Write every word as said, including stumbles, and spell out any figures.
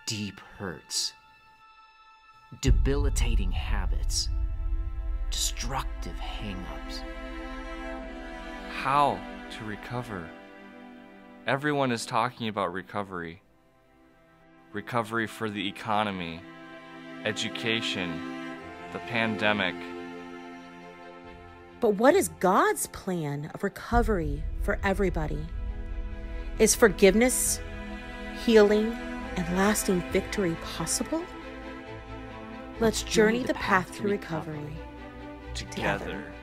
deep hurts, debilitating habits, destructive hang-ups. How to recover? Everyone is talking about recovery. Recovery for the economy, education, the pandemic. But what is God's plan of recovery for everybody? Is forgiveness, healing, and lasting victory possible? Let's journey the path to recovery Together. together.